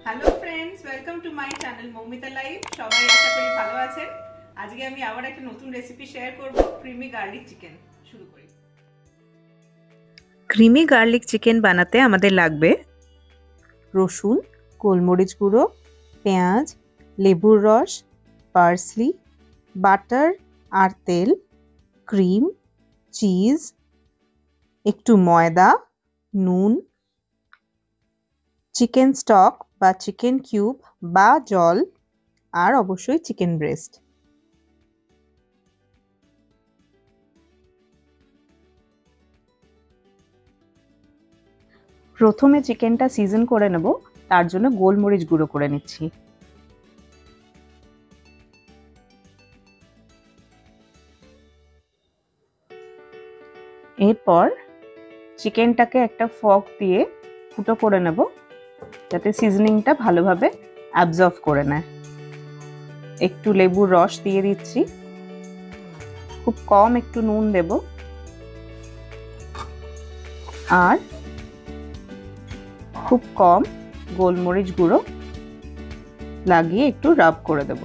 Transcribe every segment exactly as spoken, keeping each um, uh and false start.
Hello friends, welcome to my channel Moumita live. সবাই আশা করি ভালো আছেন। আজকে আমি আবার একটা নতুন রেসিপি শেয়ার করব, ক্রিমি গার্লিক চিকেন। শুরু করি। ক্রিমি গার্লিক চিকেন বানাতে আমাদের লাগবে রসুন, গোলমরিচ গুঁড়ো, পেঁয়াজ, লেবুর রস, পার্সলি, বাটার আর তেল, ক্রিম, চিজ, একটু ময়দা, নুন, চিকেন স্টক বা চিকেন কিউব বা জল, আর অবশ্যই চিকেন ব্রেস্ট। প্রথমে চিকেনটা সিজন করে নেব, তার জন্য গোলমরিচ গুঁড়ো করে নিচ্ছি। এরপর চিকেনটাকে একটা ফর্ক দিয়ে ফুটো করে নেব, যাতে সিজনিংটা ভালোভাবে অ্যাবজর্ব করে নেয়। একটু লেবুর রস দিয়ে দিচ্ছি, খুব কম একটু নুন দেব, আর খুব কম গোলমরিচ গুঁড়ো লাগিয়ে একটু রাব করে দেব।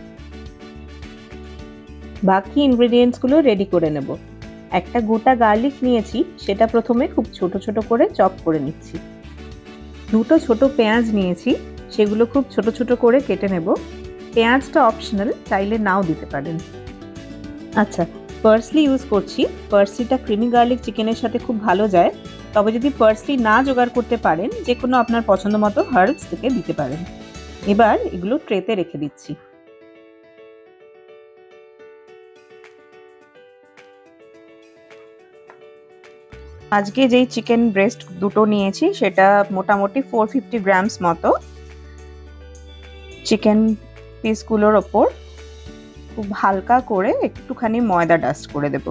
বাকি ইনগ্রেডিয়েন্টসগুলো রেডি করে নেব। একটা গোটা গার্লিক নিয়েছি, সেটা প্রথমে খুব ছোট ছোট করে চপ করে নিচ্ছি। দুটো ছোট পেঁয়াজ নিয়েছি, সেগুলো খুব ছোট ছোট করে কেটে নেব। পেঁয়াজটা অপশনাল, চাইলে নাও দিতে পারেন। আচ্ছা, পার্সলি ইউজ করছি। পার্সলিটা ক্রিমি গার্লিক চিকেনের সাথে খুব ভালো যায়। তবে যদি পার্সলি না জোগাড় করতে পারেন, যে কোনো আপনার পছন্দ মতো হার্বস থেকে দিতে পারেন। এবার এগুলো ট্রেতে রেখে দিচ্ছি। আজকে যেই চিকেন ব্রেস্ট দুটো নিয়েছি, সেটা মোটামুটি ফোর ফিফটি গ্রামস মতো। চিকেন পিসগুলোর ওপর খুব হালকা করে একটুখানি ময়দা ডাস্ট করে দেব।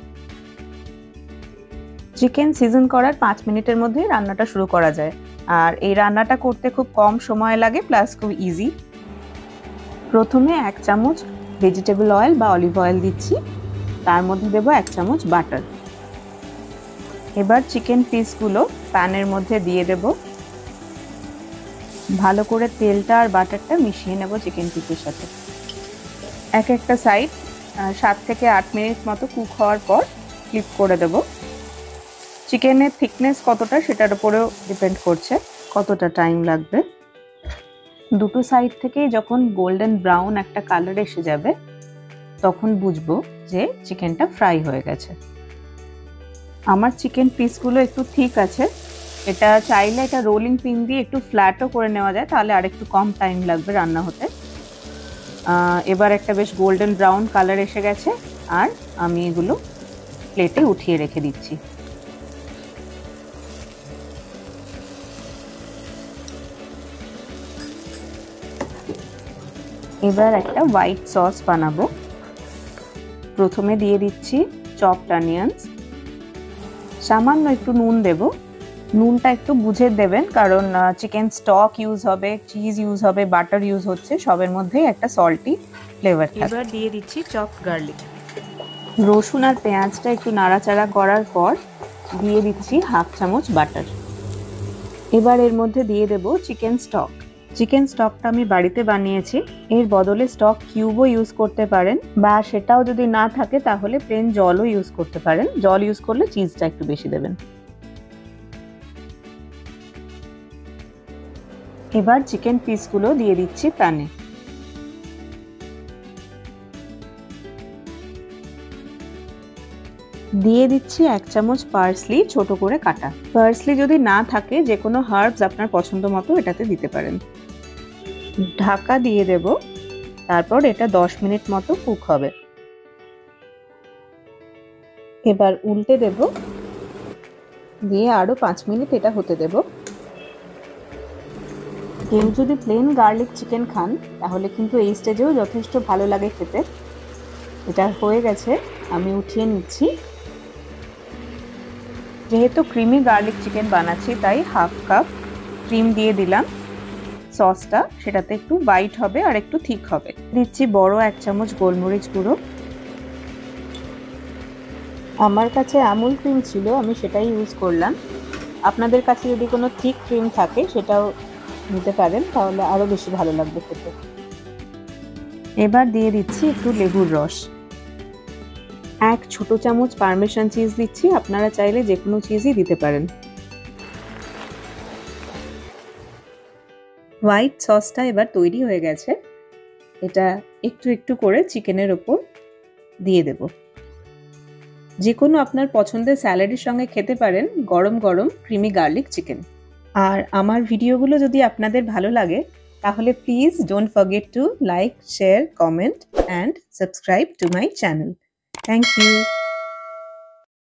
চিকেন সিজন করার পাঁচ মিনিটের মধ্যে রান্নাটা শুরু করা যায়, আর এই রান্নাটা করতে খুব কম সময় লাগে, প্লাস খুব ইজি। প্রথমে এক চামচ ভেজিটেবল অয়েল বা অলিভ অয়েল দিচ্ছি, তার মধ্যে দেব এক চামচ বাটার। এবার চিকেন পিসগুলো প্যানের মধ্যে দিয়ে দেব। ভালো করে তেলটা আর বাটারটা মিশিয়ে নেব চিকেন পিসের সাথে। এক একটা সাইড সাত থেকে আট মিনিট মতো কুক হওয়ার পর ফ্লিপ করে দেব। চিকেনের থিকনেস কতটা সেটার উপরেও ডিপেন্ড করছে কতটা টাইম লাগবে। দুটো সাইড থেকেই যখন গোল্ডেন ব্রাউন একটা কালার এসে যাবে, তখন বুঝবো যে চিকেনটা ফ্রাই হয়ে গেছে। আমার চিকেন পিসগুলো একটু থিক আছে। এটা চাইলে এটা রোলিং পিন দিয়ে একটু ফ্ল্যাটও করে নেওয়া যায়, তাহলে আর একটু কম টাইম লাগবে রান্না হতে। এবার একটা বেশ গোল্ডেন ব্রাউন কালার এসে গেছে, আর আমি এগুলো প্লেটে উঠিয়ে রেখে দিচ্ছি। এবার একটা হোয়াইট সস বানাবো। প্রথমে দিয়ে দিচ্ছি চপড অনিয়ন্স, সামান্য একটু নুন দেব। নুনটা একটু বুঝে দেবেন, কারণ চিকেন স্টক ইউজ হবে, চিজ ইউজ হবে, বাটার ইউজ হচ্ছে, সবের মধ্যেই একটা সল্টি ফ্লেভার থাকে। এবার দিয়ে দিচ্ছি চপড গার্লিক। রসুন আর পেঁয়াজটা একটু নাড়াচাড়া করার পর দিয়ে দিচ্ছি হাফ চামচ বাটার। এবার এর মধ্যে দিয়ে দেব চিকেন স্টক। চিকেন স্টকটা আমি বাড়িতে বানিয়েছি। এর বদলে স্টক কিউবও ইউজ করতে পারেন, বা সেটাও যদি না থাকে তাহলে প্লেন জলও ইউজ করতে পারেন। জল ইউজ করলে চিজটা একটু বেশি দেবেন। এবার চিকেন পিসগুলো দিয়ে দিচ্ছি প্যানে। দিয়ে দিচ্ছি এক চামচ পার্সলি ছোট করে কাটা। পার্সলি যদি না থাকে, যে কোনো হার্বস আপনার পছন্দ মতো এটাতে দিতে পারেন। ঢাকা দিয়ে দেব, তারপর এটা দশ মিনিট মতো কুক হবে। এবার উল্টে দেব, দিয়ে আরো পাঁচ মিনিট এটা হতে দেব। কেউ যদি প্লেন গার্লিক চিকেন খান, তাহলে কিন্তু এই স্টেজেও যথেষ্ট ভালো লাগে খেতে। এটা হয়ে গেছে, আমি উঠিয়ে নিচ্ছি। যেহেতু ক্রিমি গার্লিক চিকেন বানাচ্ছি, তাই হাফ কাপ ক্রিম দিয়ে দিলাম। সসটা সেটাতে একটু হোয়াইট হবে আর একটু থিক হবে। দিচ্ছি বড় এক চামচ গোলমরিচ গুঁড়ো। আমার কাছে আমুল ক্রিম ছিল, আমি সেটাই ইউজ করলাম। আপনাদের কাছে যদি কোনো থিক ক্রিম থাকে, সেটাও নিতে পারেন, তাহলে আরও বেশি ভালো লাগবে খেতে। এবার দিয়ে দিচ্ছি একটু লেবুর রস। এক ছোট চামচ পারমেসান চিজ দিচ্ছি, আপনারা চাইলে যে কোনো চিজই দিতে পারেন। হোয়াইট সসটা এবার তৈরি হয়ে গেছে, এটা একটু একটু করে চিকেনের ওপর দিয়ে দেব। যে কোনো আপনার পছন্দের স্যালাডের সঙ্গে খেতে পারেন গরম গরম ক্রিমি গার্লিক চিকেন। আর আমার ভিডিওগুলো যদি আপনাদের ভালো লাগে তাহলে please don't forget to like, share, comment and subscribe to my channel. Thank you.